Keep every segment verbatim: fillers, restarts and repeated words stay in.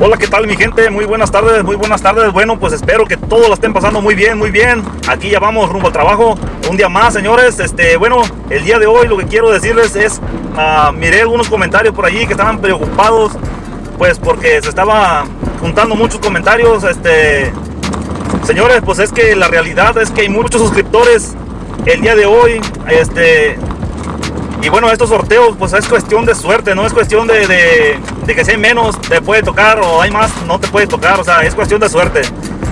Hola, ¿qué tal mi gente? Muy buenas tardes, muy buenas tardes. Bueno, pues espero que todos la estén pasando muy bien, muy bien. Aquí ya vamos rumbo al trabajo, un día más, señores. Este, bueno, el día de hoy lo que quiero decirles es, uh, miré algunos comentarios por allí que estaban preocupados, pues porque se estaba juntando muchos comentarios. Este, señores, pues es que la realidad es que hay muchos suscriptores el día de hoy, este... Y bueno, estos sorteos pues es cuestión de suerte, no es cuestión de, de, de que si hay menos te puede tocar o hay más no te puede tocar, o sea, es cuestión de suerte.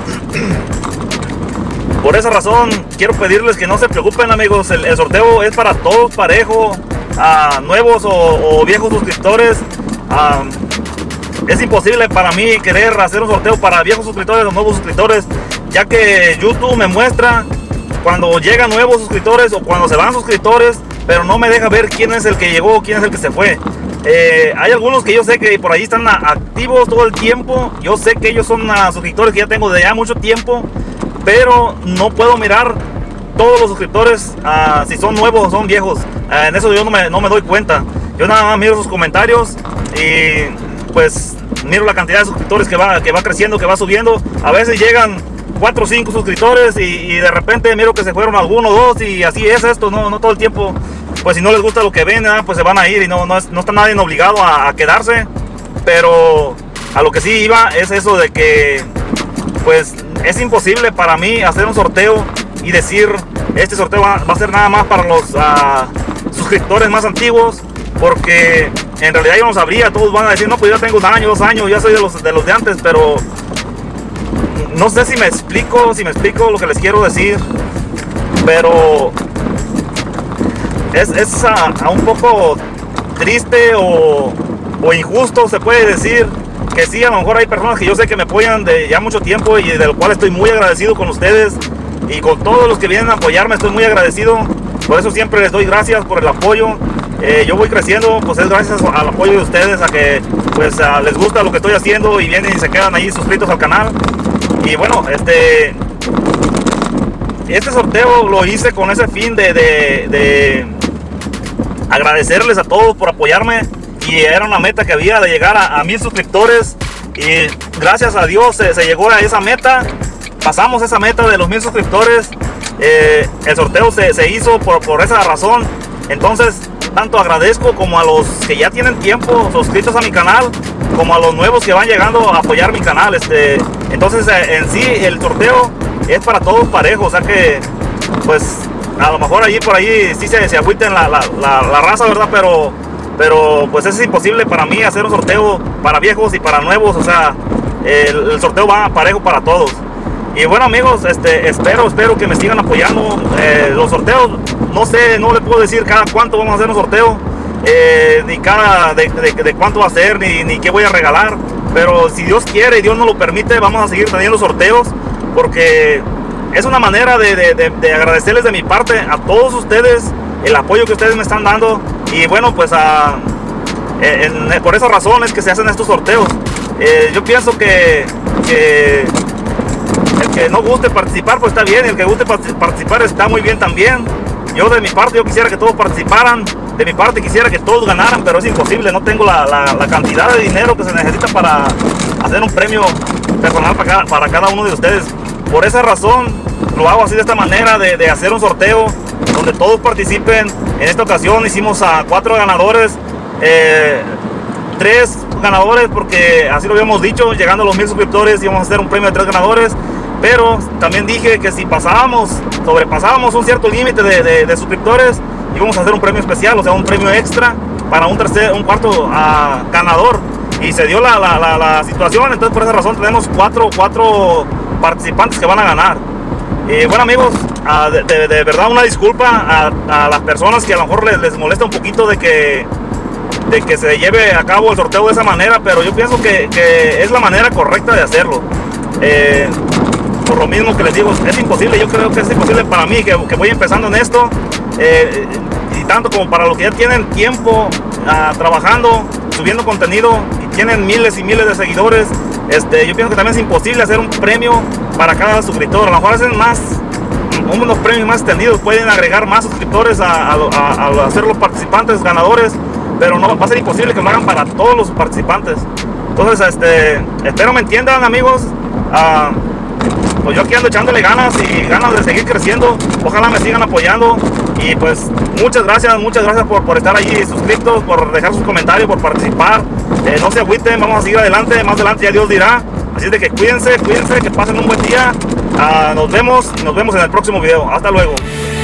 Por esa razón quiero pedirles que no se preocupen, amigos, el, el sorteo es para todos parejo, a nuevos o, o viejos suscriptores. A, es imposible para mí querer hacer un sorteo para viejos suscriptores o nuevos suscriptores, ya que YouTube me muestra cuando llegan nuevos suscriptores o cuando se van suscriptores, pero no me deja ver quién es el que llegó, quién es el que se fue. Eh, hay algunos que yo sé que por ahí están activos todo el tiempo. Yo sé que ellos son uh, suscriptores que ya tengo de ya mucho tiempo, pero no puedo mirar todos los suscriptores, uh, si son nuevos o son viejos. Uh, en eso yo no me, no me doy cuenta. Yo nada más miro sus comentarios y pues miro la cantidad de suscriptores que va, que va creciendo, que va subiendo. A veces llegan cuatro o cinco suscriptores y, y de repente miro que se fueron algunos dos, y así es esto, no, no todo el tiempo. Pues si no les gusta lo que ven, ¿eh? Pues se van a ir y no, no, es, no está nadie obligado a, a quedarse. Pero a lo que sí iba es eso de que pues es imposible para mí hacer un sorteo y decir este sorteo va, va a ser nada más para los uh, suscriptores más antiguos, porque en realidad yo no sabría. Todos van a decir, no, pues yo tengo un año, dos años, ya soy de los de, los de antes, pero no sé si me explico, si me explico lo que les quiero decir, pero es, es a, a un poco triste o, o injusto, se puede decir, que sí, a lo mejor hay personas que yo sé que me apoyan de ya mucho tiempo y de lo cual estoy muy agradecido con ustedes y con todos los que vienen a apoyarme. Estoy muy agradecido, por eso siempre les doy gracias por el apoyo. Eh, yo voy creciendo, pues es gracias al apoyo de ustedes, a que pues a, les gusta lo que estoy haciendo y vienen y se quedan ahí suscritos al canal. Y bueno, este este sorteo lo hice con ese fin de, de, de agradecerles a todos por apoyarme, y era una meta que había de llegar a, a mil suscriptores, y gracias a Dios se, se llegó a esa meta. Pasamos esa meta de los mil suscriptores. Eh, el sorteo se, se hizo por, por esa razón. Entonces tanto agradezco como a los que ya tienen tiempo suscritos a mi canal, como a los nuevos que van llegando a apoyar mi canal. Este, entonces en sí el sorteo es para todos parejos, o sea que pues a lo mejor allí por ahí sí se, se agüiten la, la, la, la raza, ¿verdad? Pero, pero pues es imposible para mí hacer un sorteo para viejos y para nuevos, o sea, el, el sorteo va parejo para todos. Y bueno, amigos, este, espero, espero que me sigan apoyando. Eh, los sorteos, no sé, no les puedo decir cada cuánto vamos a hacer un sorteo, eh, ni cada de, de, de cuánto va a ser, ni, ni qué voy a regalar. Pero si Dios quiere y Dios nos lo permite, vamos a seguir teniendo sorteos, porque es una manera de, de, de, de agradecerles de mi parte a todos ustedes el apoyo que ustedes me están dando. Y bueno, pues a, en, en, por esa razón es que se hacen estos sorteos. Eh, yo pienso que, que el que no guste participar pues está bien, y el que guste participar está muy bien también. Yo de mi parte yo quisiera que todos participaran, de mi parte quisiera que todos ganaran, pero es imposible, no tengo la, la, la cantidad de dinero que se necesita para hacer un premio personal para cada, para cada uno de ustedes. Por esa razón lo hago así, de esta manera, de, de hacer un sorteo donde todos participen. En esta ocasión hicimos a cuatro ganadores, eh, tres ganadores porque así lo habíamos dicho, llegando a los mil suscriptores íbamos a hacer un premio de tres ganadores. Pero también dije que si pasábamos, sobrepasábamos un cierto límite de, de, de suscriptores, íbamos a hacer un premio especial, o sea, un premio extra para un tercer, un cuarto uh, ganador. Y se dio la, la, la, la situación, entonces por esa razón tenemos cuatro, cuatro participantes que van a ganar. Y bueno, amigos, uh, de, de, de verdad una disculpa a, a las personas que a lo mejor les, les molesta un poquito de que, de que se lleve a cabo el sorteo de esa manera, pero yo pienso que, que es la manera correcta de hacerlo. Eh, por lo mismo que les digo, es imposible, yo creo que es imposible para mí que, que voy empezando en esto, eh, y tanto como para los que ya tienen tiempo uh, trabajando, subiendo contenido y tienen miles y miles de seguidores. Este, yo pienso que también es imposible hacer un premio para cada suscriptor. A lo mejor hacen más, unos premios más extendidos, pueden agregar más suscriptores a, a, a, a hacer los participantes ganadores, pero no va a ser imposible que lo hagan para todos los participantes. Entonces, este, espero me entiendan, amigos. Uh, pues yo aquí ando echándole ganas y ganas de seguir creciendo. Ojalá me sigan apoyando. Y pues muchas gracias, muchas gracias por, por estar ahí suscritos, por dejar sus comentarios, por participar. Eh, no se agüiten, vamos a seguir adelante. Más adelante ya Dios dirá. Así es de que cuídense, cuídense, que pasen un buen día. Uh, nos vemos y nos vemos en el próximo video. Hasta luego.